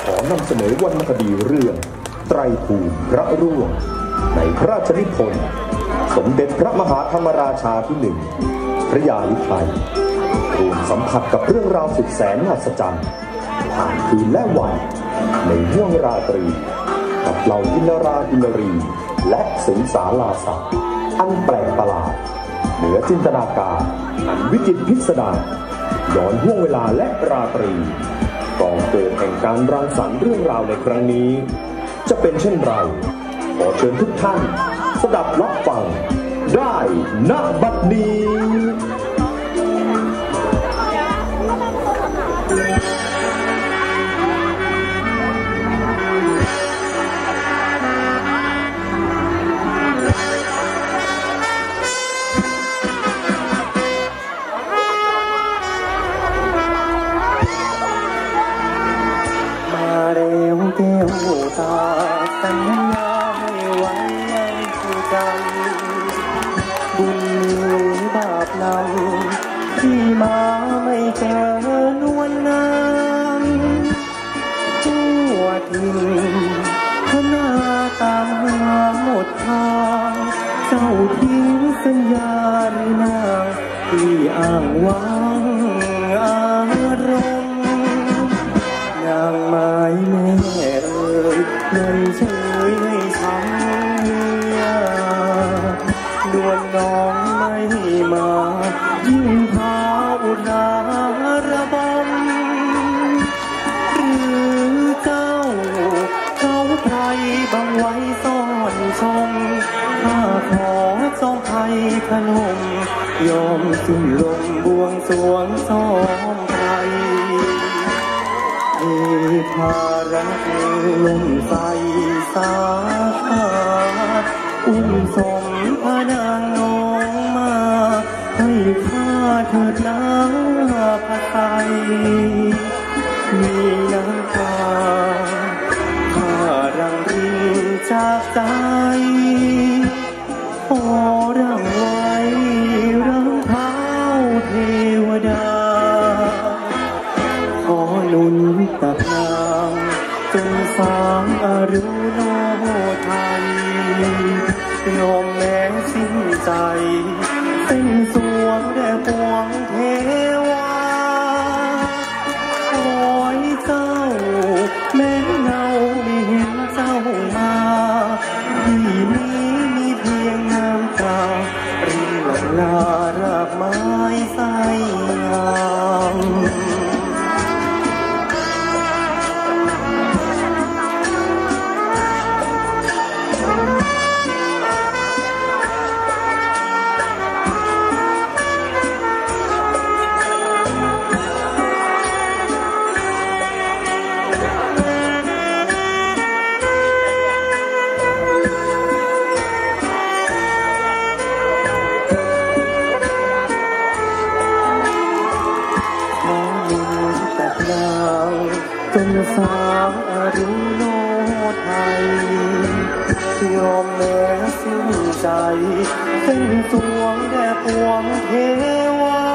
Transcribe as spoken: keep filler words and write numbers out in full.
อนำเสนอวรรณคดีเรื่องไตรภูมิพระร่วงในพระราชนิพนธ์สมเด็จพระมหาธรรมราชาที่หนึ่งพระยาลิไทยรวมสัมผัสกับเรื่องราวสุดแสนมหัศจรรย์ผ่านคืนและวันในห้วงราตรีกับเหล่ากินรากินรีและสิงสาราสัตว์อันแปลกประหลาดเหนือจินตนาการอันวิจิตรพิสดารย้อนห้วงเวลาและราตรีก่อเกิดแห่งการรังสรรค์เรื่องราวในครั้งนี้จะเป็นเช่นไรขอเชิญทุกท่านสดับรับฟังได้ณบัดนี้ตาสัญญาให้ไว้ยังผู้ใจบุญหรือบาปนำที่มาไม่เจอนวลนางทั่วถิ่นพนาตามหาหมดทางเจ้าทิ้งสัญญาในนางที่อ้างวางอารมณ์นางไม้แม่เงินเฉยให้ช้ำเฮียดวนน้องไม่มายิ่งพาอุราระบมหรือเจ้าเขาไพรบังไว้ซ่อนชมข้าขอจงไทยขนมยอมสิ้นลมบวงสรวงซ้อมไทยเอภารักลมใสสาขาอุ้มสมพระนางน้องมาให้ข้าเถิดน้ำพระทัยมีน้ำตาข้ารังรินจากใจขอรังไว้รังเท้าเทวดาขอหนุนตักน้ำจนสางอรุโนไทยยอมแม้สิ้นใจเป็นสวงแด่ปวงเทวาขอให้เจ้าแม้เงาไม่เห็นเจ้ามาที่นี้มีเพียงน้ำตารินหลั่งลารากไม้ใสงามจนสางอรุโนไทยยอมแม้สิ้นใจเป็นสวงแด่ปวงเทวา